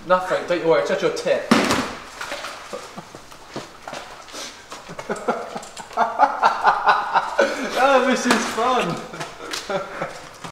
Nothing, don't you worry, it's just your tip. Oh, this is fun!